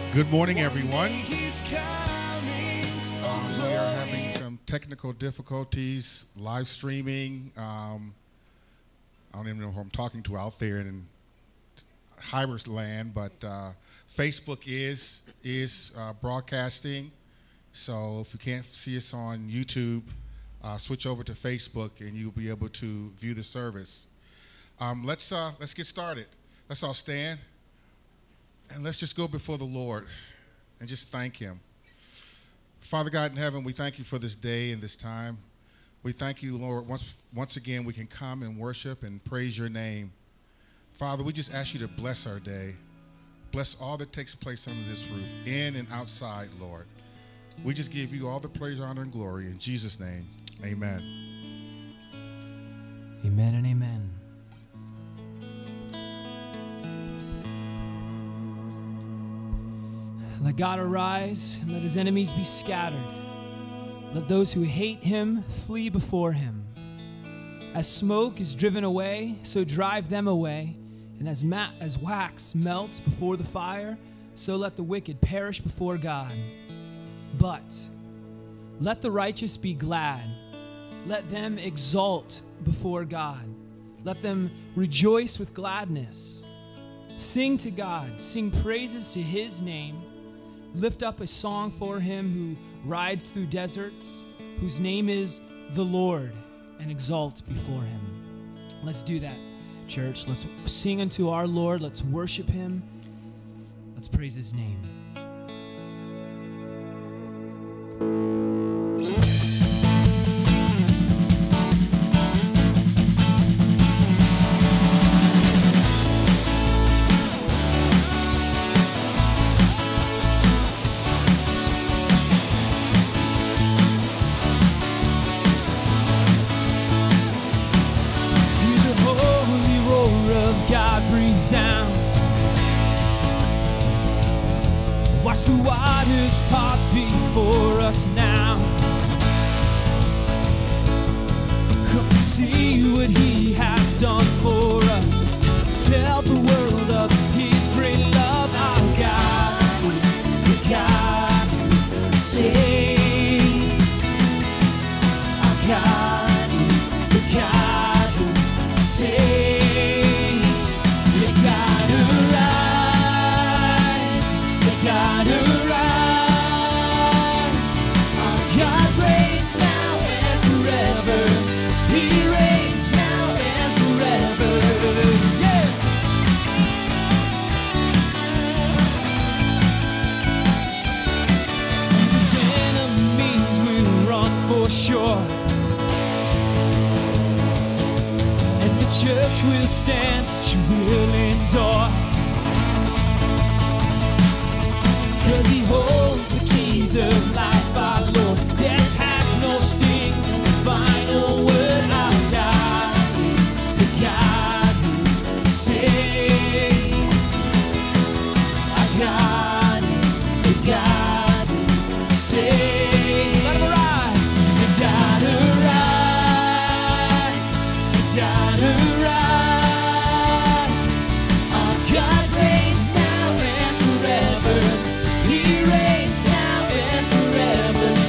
Good morning, everyone. We are having some technical difficulties, live streaming. I don't even know who I'm talking to out there in Hybris land, but Facebook is broadcasting. So if you can't see us on YouTube, switch over to Facebook and you'll be able to view the service. Let's get started. Let's all stand. And let's just go before the Lord and just thank him. Father God in heaven, we thank you for this day and this time. We thank you, Lord, once again we can come and worship and praise your name. Father, we just ask you to bless our day. Bless all that takes place under this roof, in and outside, Lord. We just give you all the praise, honor, and glory. In Jesus' name, amen. Amen and amen. Let God arise, and let his enemies be scattered. Let those who hate him flee before him. As smoke is driven away, so drive them away. And as wax melts before the fire, so let the wicked perish before God. But let the righteous be glad. Let them exult before God. Let them rejoice with gladness. Sing to God, sing praises to his name. Lift up a song for him who rides through deserts, whose name is the Lord, and exalt before him. Let's do that, church. Let's sing unto our Lord. Let's worship him. Let's praise his name. Watch the waters part before us now. Come and see what he has done for us. Tell the world of his great love. Our God is the God who saves. Our God is the God who saves. Sure, and the church will stand, she will endure, 'cause he holds the keys of life, our Lord. Death has no sting, no final word. Our God is the God who saves. Our God is the God who saves. Forever.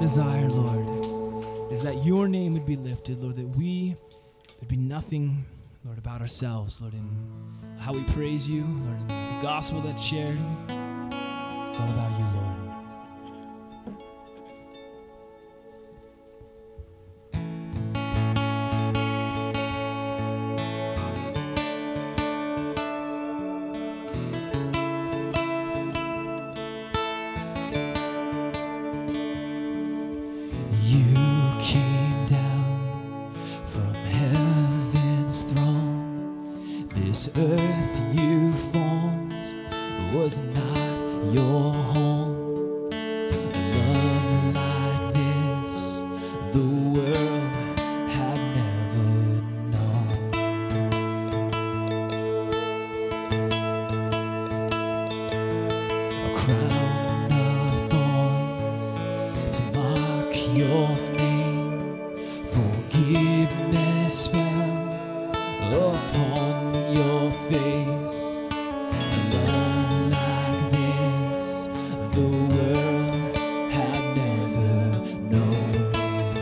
desire, Lord, is that your name would be lifted, Lord, that we would be nothing, Lord, about ourselves, Lord, in how we praise you, Lord, in the gospel that's shared. It's all about you, Lord. This earth you formed was not your home. A love like this the world had never known. A crown of thorns to mark your name. Forgiveness fell upon your face. A love like this the world had never known.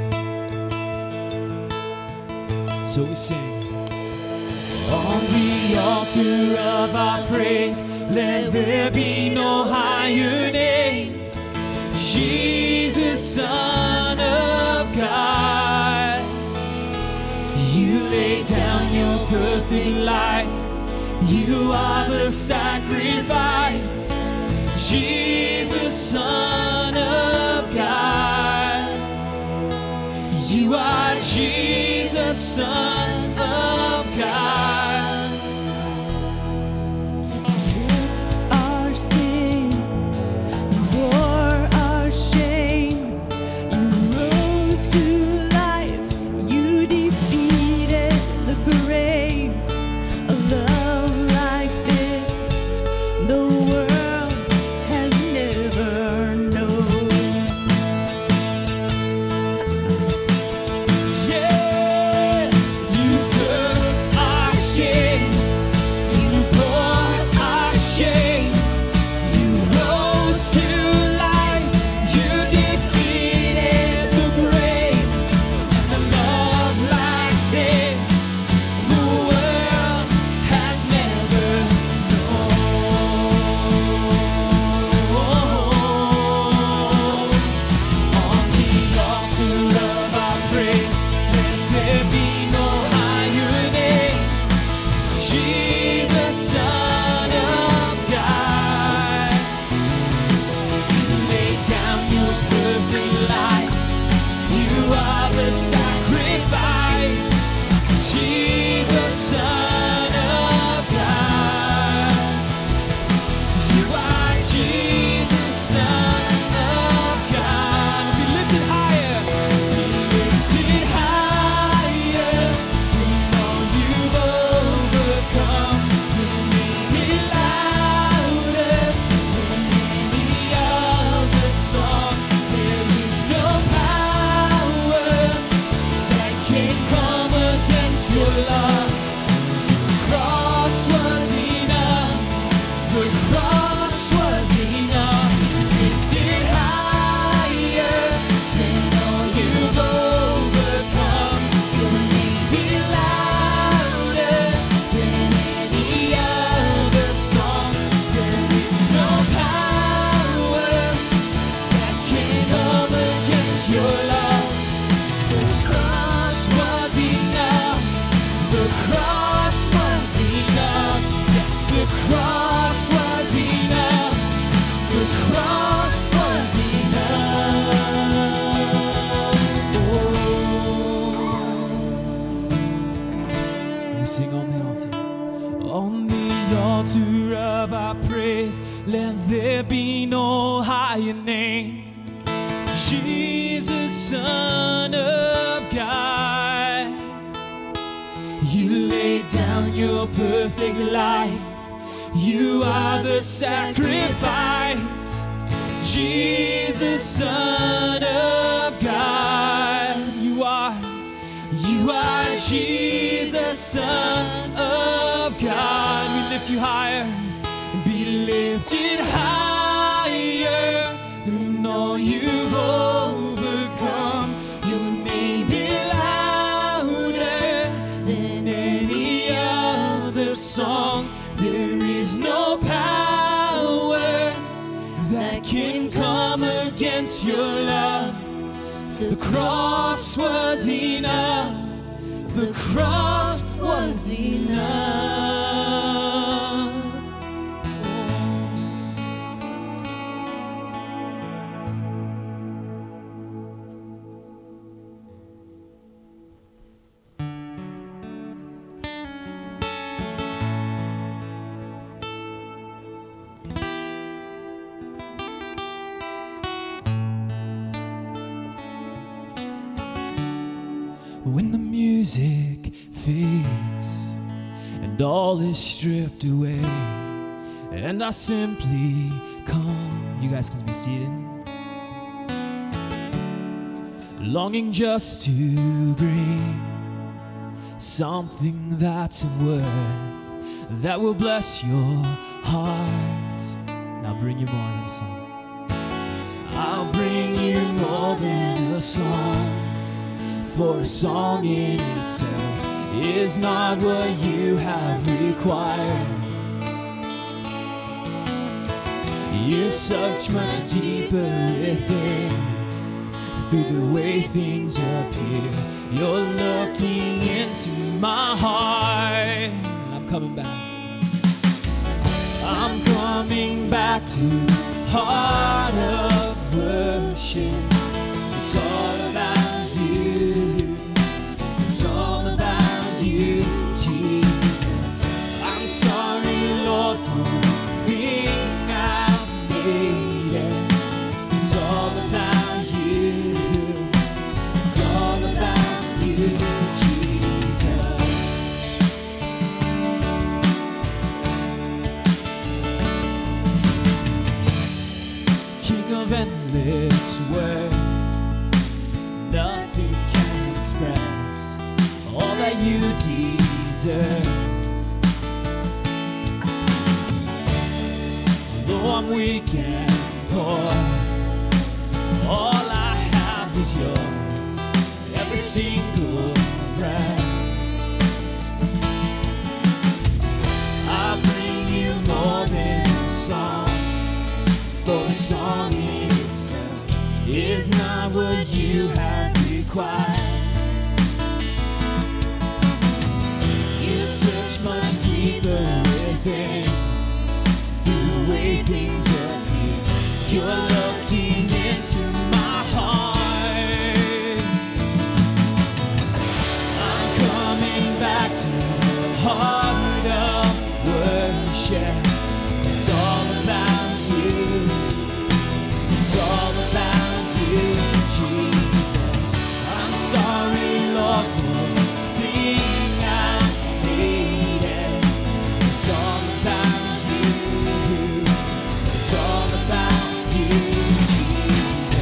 So we sing. On the altar of our praise, let there be no higher name. Jesus, Son of God, you laid down your perfect life. You are the sacrifice. Jesus, Son of God, you are Jesus, Son of God. Took our sin, you bore our shame. You rose to life, you defeated the grave. A love like this the world has never known. Yes, you took our shame, you bore our shame. You rose to life, you defeated the grave. And a love like this the world has never known. On the altar of our praise, let there be no higher name. Jesus, Son of God, you laid down your perfect life. You are the sacrifice. Jesus, Son of God, you are Jesus, Son of God. Be lifted higher, be lifted higher. We know you've overcome. Be louder than any other song. There is no power that can come against your love. The cross was enough. The cross was enough. Lifted higher than all you've overcome. Be louder than any other song. There is no power that can come against your love. The cross was enough. The cross was enough. Yes, the cross was enough. The cross was enough. We sing on the altar. On the altar of our praise, let there be no higher name. Jesus, Son of God, you laid down your perfect life. You are the sacrifice. Jesus, Son of God, you are Jesus, Son of God. We lift you higher. Be lifted higher than all you've overcome. was your love. The cross was enough. The cross was enough. When the music fades and all is stripped away, and I simply come, you guys can be seated, longing just to bring something that's of worth that will bless your heart. Now bring you more than a song. I'll bring you more than a song. For a song in itself is not what you have required. You search much deeper within, through the way things appear. You're looking into my heart, and I'm coming back. I'm coming back to the heart of worship. It's all about you. It's all about you, Jesus. I'm sorry, Lord, for the thing I've made it. It's all about you. It's all about you, Jesus. King of endless worth, nothing can express all that you deserve. Though I'm weak and poor, all I have is yours, every single breath. I bring you more than a song, for a song in itself is not what you have required. You search much deeper within, through the way things appear. You're looking into my heart. I'm coming back to the heart of worship. It's all about you. It's all about you, Jesus. I'm sorry, Lord, for the thing I made it. It's all about you. It's all about you, Jesus.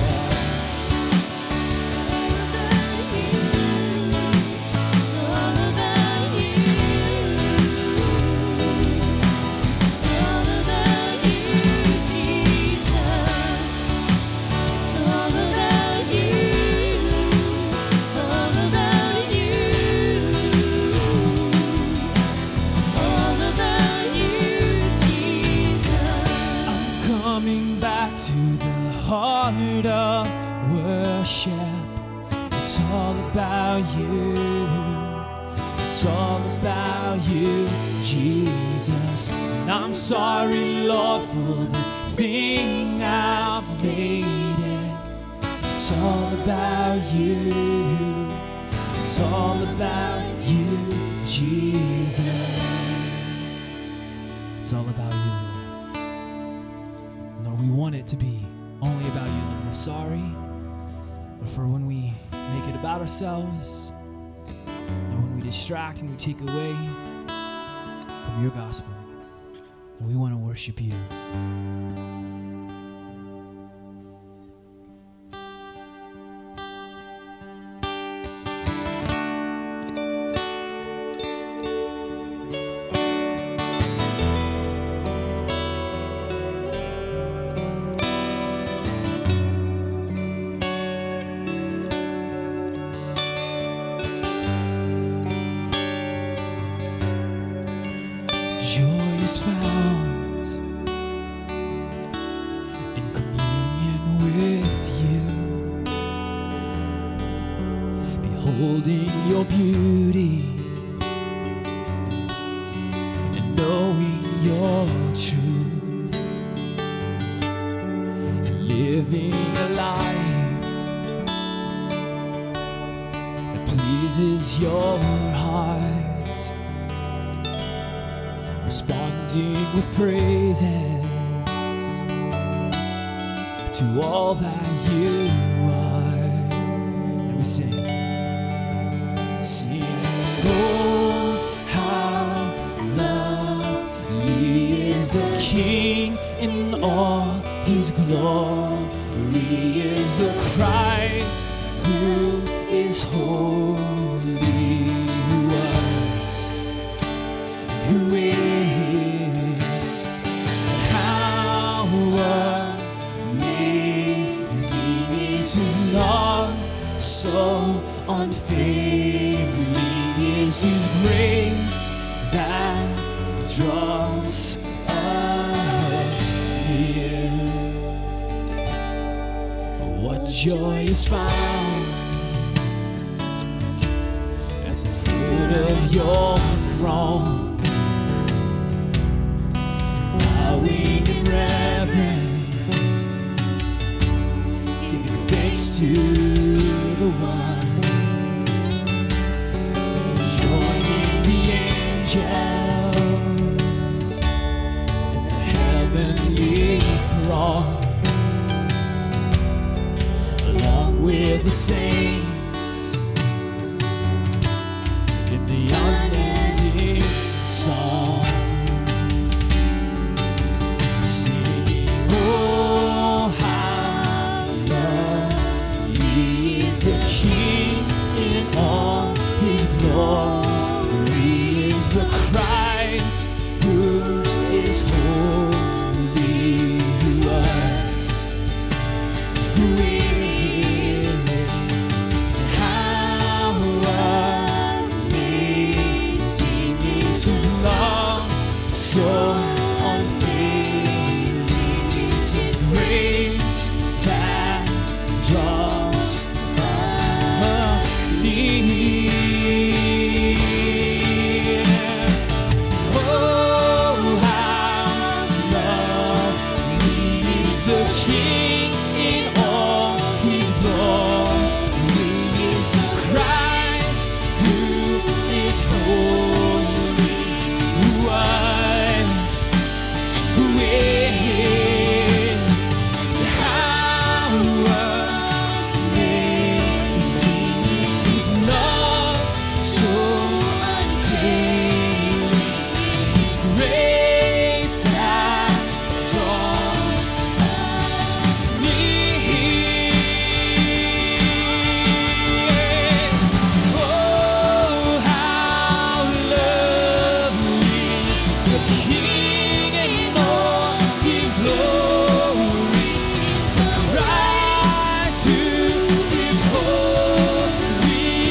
Coming back to the heart of worship. It's all about you. It's all about you, Jesus. And I'm sorry, Lord, for the thing I've made it. It's all about you. It's all about you, Jesus. It's all about you. Lord, we want it to be only about you, Lord. We're sorry, but for when we make it about ourselves, and when we distract and we take away from your gospel, Lord, we want to worship you. Joy is found beholding your beauty and knowing your truth and living a life that pleases your heart, responding with praises to all that you are. And we sing, oh, how lovely is the King in all his glory, is the Christ who is holy, who was, who is, and how amazing is his love, so unfailing is his grace that draws us near. What joy is found at the foot of your throne, bowing in reverence, giving thanks to the one, joining the angels in the heavenly throng, along with the saints in the unending song, singing, oh, how lovely is the King in all his glory, is the Christ who is holy, who was, who is, and how amazing is his love, so unfailing is his grace that draws us near. Oh, how lovely is the King in all his glory, is the Christ who is holy, who was, who is, how amazing is his love, so unfailing is his grace that draws us near. Oh, how lovely is the King in all his glory, is the Christ who is holy,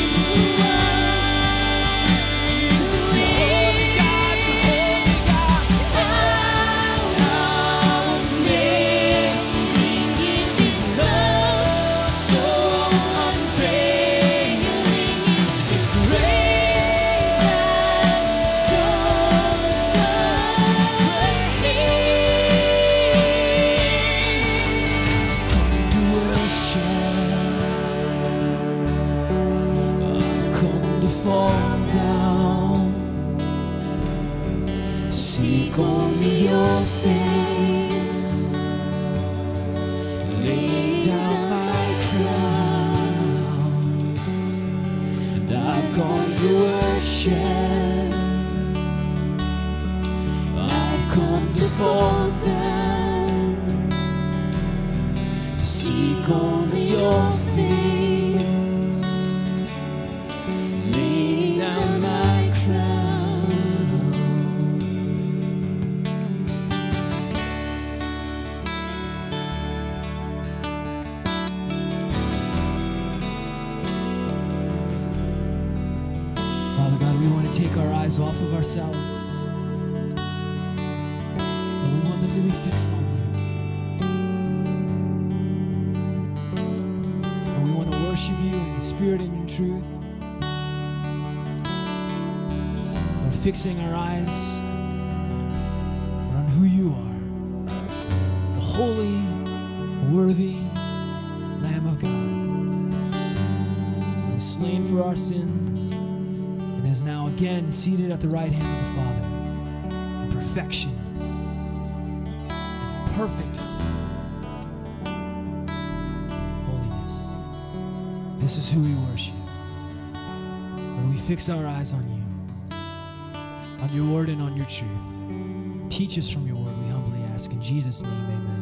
Holy God, Holy God, how amazing is his love, so unfailing is his grace that draws us near. Come to worship, I've come to fall down, seek only your face, lay down my crowns, and I've come to worship, I've come to fall down, to seek only your face, lay down my crown. Father God, we want to take our eyes off of ourselves, and we want them to be fixed on you. And we want to worship you in spirit Spirit and in truth. Lord, fixing our eyes on who you are, the holy, worthy Lamb of God, who was slain for our sins and is now again seated at the right hand of the Father in perfection and perfect holiness. This is who we worship. Lord, we fix our eyes on you, on your word and on your truth. Teach us from your word, we humbly ask. In Jesus' name, amen.